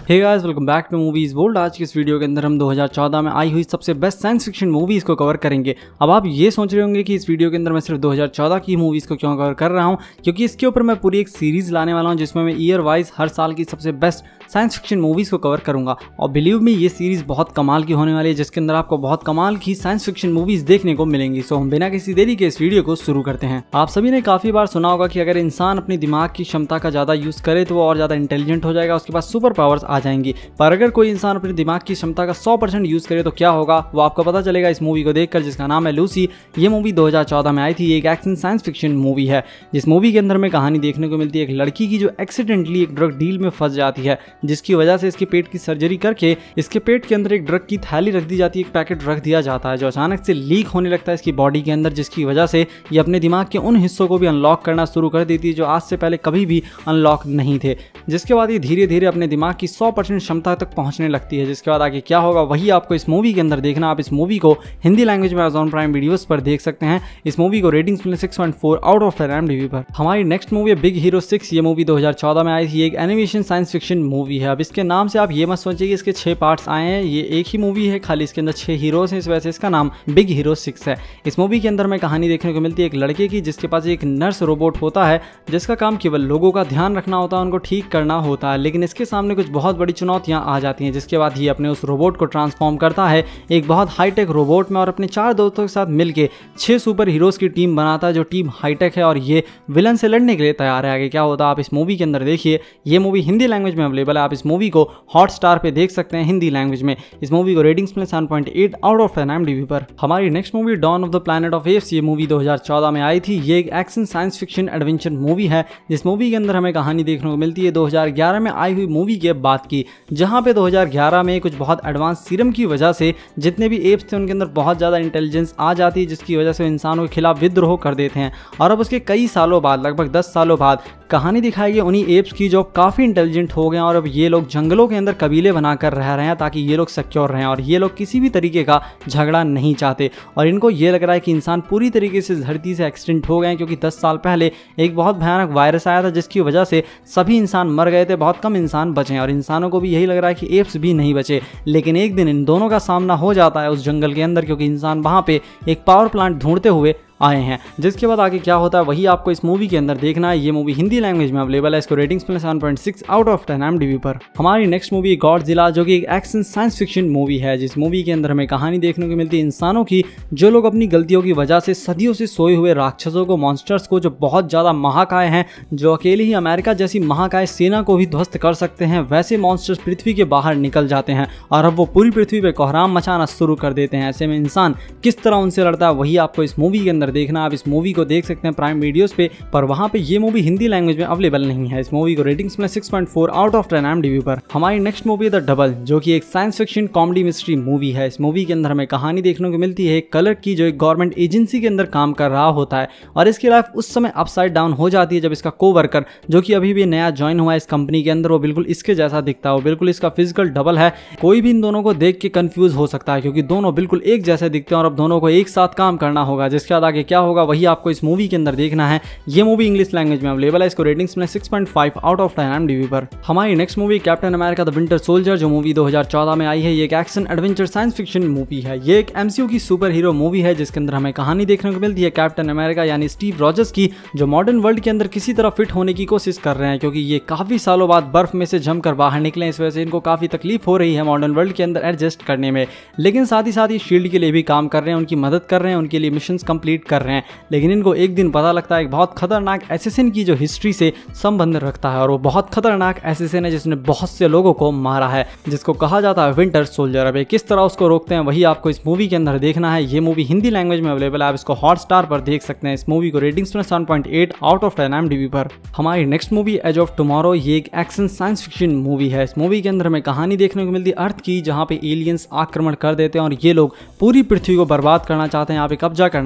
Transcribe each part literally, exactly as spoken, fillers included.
Hey guys, welcome back to movies world. आज की इस वीडियो के अंदर हम दो हज़ार चौदह में आई हुई सबसे बेस्ट साइंस फिक्शन मूवीज को कवर करेंगे। अब आप ये सोच रहे होंगे कि इस वीडियो के अंदर मैं सिर्फ दो हज़ार चौदह की मूवीज को क्यों कवर कर रहा हूं, क्योंकि इसके ऊपर मैं पूरी एक सीरीज लाने वाला हूं जिसमें मैं ईयर वाइज हर साल की सबसे बेस्ट साइंस फिक्शन मूवीज को कवर करूंगा। और बिलीव मी, ये सीरीज बहुत कमाल की होने वाली है, जिसके अंदर आपको बहुत कमाल की साइंस फिक्शन मूवीज देखने को मिलेंगी। सो हम बिना किसी देरी के इस वीडियो को शुरू करते हैं। आप सभी ने काफी बार सुना होगा कि अगर इंसान अपनी दिमाग की क्षमता का ज्यादा यूज करे तो वो और ज्यादा इंटेलिजेंट हो जाएगा, उसके पास सुपर पावर्स आ जाएंगी। पर अगर कोई इंसान अपने दिमाग की क्षमता का सौ परसेंट यूज करे तो क्या होगा, वो आपको पता चलेगा इस मूवी को देखकर, जिसका नाम है लूसी। ये मूवी दो हज़ार चौदह में आई थी। ये एक एक्शन साइंस फिक्शन मूवी है। जिस मूवी के अंदर में कहानी देखने को मिलती है एक लड़की की जो एक्सीडेंटली एक ड्रग डील में फंस जाती है, जिसकी वजह से इसके पेट की सर्जरी करके इसके पेट के अंदर एक ड्रग की थैली रख दी जाती है, एक पैकेट रख दिया जाता है जो अचानक से लीक होने लगता है इसकी बॉडी के अंदर, जिसकी वजह से ये अपने दिमाग के उन हिस्सों को भी अनलॉक करना शुरू कर देती है जो आज से पहले कभी भी अनलॉक नहीं थे। जिसके बाद ये धीरे धीरे अपने दिमाग की सौ परसेंट क्षमता तक पहुंचने लगती है। जिसके बाद आगे क्या होगा वही आपको इस मूवी के अंदर देखना। आप इस मूवी को हिंदी लैंग्वेज में अमेज़न प्राइम वीडियोस पर देख सकते हैं। इस मूवी को रेटिंग्स मिले six point four out of IMDb पर। हमारी नेक्स्ट मूवी है बिग हीरो सिक्स। ये मूवी दो हज़ार चौदह में आई थी। एक एनिमेशन साइंस फिक्शन मूवी है। अब इसके नाम से आप ये मत सोचिए कि इसके छह पार्ट्स आए हैं, ये एक ही मूवी है, खाली इसके अंदर छह हीरोज हैं, इस वजह से इसका नाम बिग हीरो सिक्स है। इस मूवी के अंदर में कहानी देखने को मिलती है एक लड़के की, जिसके पास एक नर्स रोबोट होता है, जिसका काम केवल लोगों का ध्यान रखना होता है, उनको ठीक करना होता है। लेकिन इसके सामने कुछ बहुत बड़ी चुनौतियां आ जाती हैं। जिसके बाद ये अपने उस रोबोट को ट्रांसफॉर्म करता है एक बहुत हाईटेक रोबोट में और अपने चार दोस्तों के साथ मिलकर छह सुपर हीरोज की टीम बनाता है, जो टीम हाईटेक है और ये विलन से लड़ने के लिए तैयार है। आगे क्या होता है आप इस मूवी के अंदर देखिए। ये मूवी हिंदी लैंग्वेज में अवेलेबल है। आप इस मूवी को हॉटस्टार पे देख सकते हैं हिंदी लैंग्वेज में। इस मूवी को रेटिंग्स में seven point eight out of IMDb पर। हमारी next movie dawn of the planet of apes. ये मूवी दो हज़ार चौदह में आई थी। ये एक action science fiction adventure movie है। जिस मूवी के अंदर हमें कहानी देखने को मिलती है दो हज़ार ग्यारह में आई हुई मूवी के बाद की, जहां पे दो हज़ार ग्यारह में कुछ बहुत एडवांस सीरम की वजह से जितने भी एप्स थे उनके अंदर बहुत ज़्यादा इंटेलिजेंस आ जाती है, जिसकी वजह से इंसानों के खिलाफ विद्रोह कर देते हैं। और अब उसके कई सालों बाद, लगभग दस सालों बाद, कहानी दिखाई गई उन्हीं एप्स की जो काफ़ी इंटेलिजेंट हो गए और अब ये लोग जंगलों के अंदर कबीले बनाकर रह रहे हैं ताकि ये लोग सिक्योर रहें। और ये लोग किसी भी तरीके का झगड़ा नहीं चाहते और इनको ये लग रहा है कि इंसान पूरी तरीके से धरती से एक्सटिंक्ट हो गए हैं, क्योंकि दस साल पहले एक बहुत भयानक वायरस आया था जिसकी वजह से सभी इंसान मर गए थे, बहुत कम इंसान बचे और इंसानों को भी यही लग रहा है कि एप्स भी नहीं बचे। लेकिन एक दिन इन दोनों का सामना हो जाता है उस जंगल के अंदर, क्योंकि इंसान वहाँ पे एक पावर प्लांट ढूंढते हुए आए हैं। जिसके बाद आगे क्या होता है वही आपको इस मूवी के अंदर देखना है। ये मूवी हिंदी लैंग्वेज में अवेलेबल है। इसको रेटिंग्स मिले seven point six out of ten IMDb पर। हमारी नेक्स्ट मूवी गॉडजिला, जो कि एक एक्शन साइंस फिक्शन मूवी है। जिस मूवी के अंदर हमें कहानी देखने को मिलती है इंसानों की, जो लोग अपनी गलतियों की वजह से सदियों से सोए हुए राक्षसों को, मॉन्स्टर्स को, जो बहुत ज्यादा महाकाय हैं, जो अकेले ही अमेरिका जैसी महाकाय सेना को भी ध्वस्त कर सकते हैं, वैसे मॉन्स्टर्स पृथ्वी के बाहर निकल जाते हैं और अब वो पूरी पृथ्वी पे कोहराम मचाना शुरू कर देते हैं। ऐसे में इंसान किस तरह उनसे लड़ता है वही आपको इस मूवी के अंदर देखना। आप इस मूवी को देख सकते हैं प्राइम वीडियोस पे, पर वहां पे ये मूवी हिंदी लैंग्वेज में अवेलेबल नहीं है। इस मूवी को रेटिंग्स में six point four out of ten IMDb पर। हमारी नेक्स्ट मूवी द डबल, जो कि एक science fiction comedy mystery movie है। इस मूवी के अंदर हमें कहानी देखने को मिलती है एक क्लर्क की, जो एक गवर्नमेंट एजेंसी के अंदर काम कर रहा होता है और इसकी लाइफ उस समय अपसाइड डाउन हो जाती है जब इसका कोवर्कर, जो कि अभी भी नया ज्वाइन हुआ है इस कंपनी के अंदर, वो बिल्कुल इसके जैसा दिखता है, वो बिल्कुल इसका फिजिकल डबल है। कोई भी इन दोनों को देख के कंफ्यूज हो सकता है क्योंकि दोनों बिल्कुल एक जैसे दिखते हैं और अब दोनों को एक साथ काम करना होगा। जिसके बाद आगे क्या होगा वही आपको इस मूवी के अंदर देखना है। ये मूवी इंग्लिश लैंग्वेज में अवेलेबल है। इसको रेटिंग्स में six point five out of ten IMDb पर। हमारी next movie Captain America the winter soldier, जो मूवी दो हज़ार चौदह में आई है। ये एक action adventure science fiction movie है। ये एक एमसीयू की सुपर हीरो मूवी है, जिसके अंदर हमें कहानी देखने को मिलती है कैप्टन अमेरिका यानी स्टीव रॉजर्स की, जो मॉडर्न वर्ल्ड के अंदर किसी तरह फिट होने की कोशिश कर रहे हैं, क्योंकि ये काफी सालों बाद बर्फ में से जमकर बाहर निकले। इस वजह से इनको काफी तकलीफ हो रही है मॉडर्न वर्ल्ड के अंदर एडजस्ट करने में। लेकिन साथ ही साथ ये शील्ड के लिए भी काम कर रहे हैं, उनकी मदद कर रहे हैं, उनके लिए मिशन कंप्लीट कर रहे हैं। लेकिन इनको एक दिन पता लगता है एक बहुत खतरनाक एसेसिन की जो हिस्ट्री से संबंध रखता है और वो बहुत खतरनाक एसेसिन है जिसने बहुत से लोगों को मारा है, जिसको कहा जाता है विंटर सोल्जर। अब किस तरह उसको रोकते हैं वही आपको इस मूवी के अंदर देखना है। ये मूवी हिंदी लैंग्वेज में अवेलेबल है। आप इसको हॉटस्टार पर देख सकते हैं। इस मूवी को रेटिंग्स में seven point eight out of ten IMDb पर। हमारी next movie edge of tomorrow, ये एक एक्शन साइंस फिक्शन मूवी है। इस मूवी के अंदर हमें कहानी देखने को मिलती है अर्थ की, जहाँ पे एलियंस आक्रमण कर देते हैं और ये लोग पूरी पृथ्वी को बर्बाद करना चाहते हैं, यहाँ पे कब्जा करना चाहते हैं।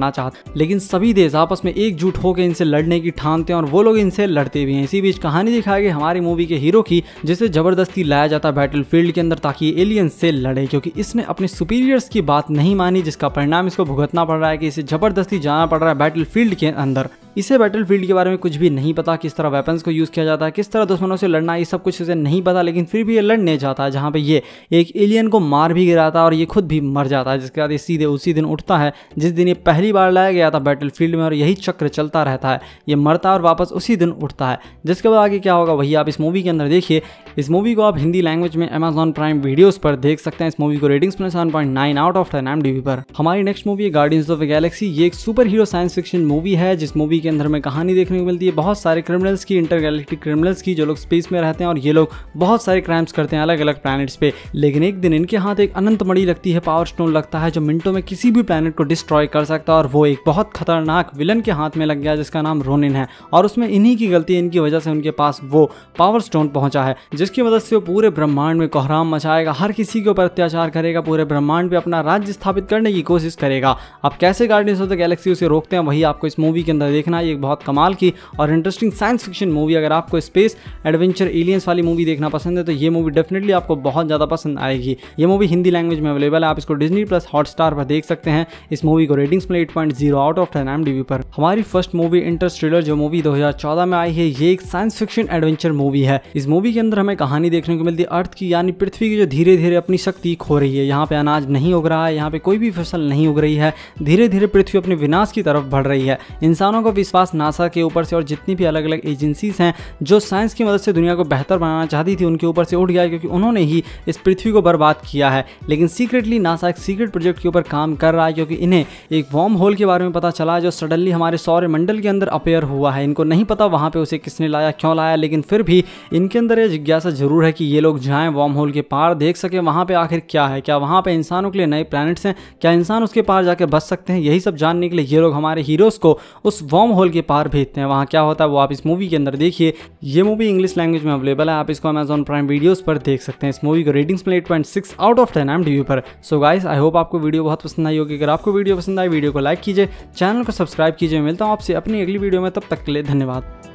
लेकिन सभी देश आपस में एकजुट होकर इनसे लड़ने की ठानते हैं और वो लोग इनसे लड़ते भी हैं। इसी बीच कहानी दिखाई गई हमारी मूवी के हीरो की, जिसे जबरदस्ती लाया जाता है बैटलफील्ड के अंदर ताकि एलियंस से लड़े, क्योंकि इसने अपने सुपीरियर्स की बात नहीं मानी, जिसका परिणाम इसको भुगतना पड़ रहा है कि इसे जबरदस्ती जाना पड़ रहा है बैटलफील्ड के अंदर। इसे बैटलफील्ड के बारे में कुछ भी नहीं पता, किस तरह वेपन्स को यूज़ किया जाता है, किस तरह दुश्मनों से लड़ना, ये सब कुछ इसे नहीं पता, लेकिन फिर भी ये लड़ने जाता है, जहाँ पे ये एक एलियन को मार भी गिराता है और ये खुद भी मर जाता है। जिसके बाद ये सीधे उसी दिन उठता है जिस दिन ये पहली बार लाया गया था बैटलफील्ड में, और यही चक्र चलता रहता है, ये मरता है और वापस उसी दिन उठता है। जिसके बाद आगे क्या होगा वही आप इस मूवी के अंदर देखिए। इस मूवी को आप हिंदी लैंग्वेज में अमेजॉन प्राइम वीडियोस पर देख सकते हैं। इस मूवी को रेटिंग्स में seven point nine out of ten MDB पर। हमारी नेक्स्ट मूवी है गार्डियंस ऑफ द गैलेक्सी। ये एक super hero science fiction movie है, जिस मूवी के अंदर में कहानी देखने को मिलती है बहुत सारे क्रिमिनल्स की, इंटरगैलेक्टिक क्रिमिनल्स की, जो लोग स्पेस में रहते हैं और ये लोग बहुत सारे क्राइम्स करते हैं अलग अलग प्लैनेट्स पे। लेकिन एक दिन इनके हाथ एक अनंत मणि लगती है, पावर स्टोन लगता है, जो मिनटों में किसी भी प्लैनेट को डिस्ट्रॉय कर सकता है, और वो एक बहुत खतरनाक विलन के हाथ में लग गया जिसका नाम रोनिन है। और उसमें इन्हीं की गलती है, इनकी वजह से उनके पास वो पावर स्टोन पहुंचा है, जिसकी मदद से वो पूरे ब्रह्मांड में कोहराम मचाएगा, हर किसी के ऊपर अत्याचार करेगा, पूरे ब्रह्मांड पे अपना राज्य स्थापित करने की कोशिश करेगा। अब कैसे गार्डियंस ऑफ द गैलेक्सी उसे रोकते हैं वही आपको इस मूवी के अंदर देखना है। ये एक बहुत कमाल की और इंटरेस्टिंग साइंस फिक्शन मूवी। अगर आपको स्पेस एडवेंचर एलियंस वाली मूवी देखना पसंद है तो ये मूवी डेफिनेटली आपको बहुत ज़्यादा पसंद आएगी। ये मूवी हिंदी लैंग्वेज में अवेलेबल है, आप इसको डिज्नी प्लस हॉटस्टार पर देख सकते हैं। इस मूवी को रेटिंग्स में eight point zero out of ten MDB पर। हमारी फर्स्ट मूवी इंटरस्टेलर, जो मूवी दो हज़ार चौदह में आई है, ये एक साइंस फिक्शन एडवेंचर मूवी है। इस मूवी के अंदर हमें कहानी देखने को मिलती है अर्थ की, यानी पृथ्वी की, जो धीरे धीरे अपनी शक्ति खो रही है। यहाँ पे अनाज नहीं उग रहा है, यहाँ पे कोई भी फसल नहीं उग रही है, धीरे धीरे पृथ्वी अपने विनाश की तरफ बढ़ रही है। इंसानों का विश्वास नासा के ऊपर से और जितनी भी अलग अलग एजेंसीज हैं जो साइंस की मदद से दुनिया को बेहतर बनाना चाहती थी, उनके ऊपर से उठ गया है, क्योंकि उन्होंने ही इस पृथ्वी को बर्बाद किया है। लेकिन सीक्रेटली नासा एक सीक्रेट प्रोजेक्ट के ऊपर काम कर रहा है, क्योंकि इन्हें एक वार्म होल के बारे में पता चला है जो सडनली हमारे सौर मंडल के अंदर अपेयर हुआ है। इनको नहीं पता वहाँ पे उसे किसने लाया, क्यों लाया, लेकिन फिर भी इनके अंदर यह जिज्ञासा जरूर है कि ये लोग जाएं वार्म होल के पार, देख सके वहाँ पे आखिर क्या है, क्या वहाँ पे इंसानों के लिए नए प्लैनेट्स हैं, क्या इंसान उसके पार जाके बच सकते हैं। यही सब जानने के लिए ये लोग हमारे हीरोज को उस वार्म होल के पार भेजते हैं। वहाँ क्या होता है वो आप इस मूवी के अंदर देखिए। ये मूवी इंग्लिश लैंग्वेज में अवेलेबल है, आप इसको अमेजॉन प्राइम वीडियोस पर देख सकते हैं। इस मूवी को रेटिंग्स में eight point six out of ten MDB पर। सो गाइस, आई होप आपको वीडियो बहुत पसंद आई होगी। अगर आपको वीडियो पसंद आई, वीडियो को लाइक कीजिए, चैनल को सब्सक्राइब कीजिए। मिलता हूँ आपसे अपनी अगली वीडियो में, तब तक के लिए धन्यवाद।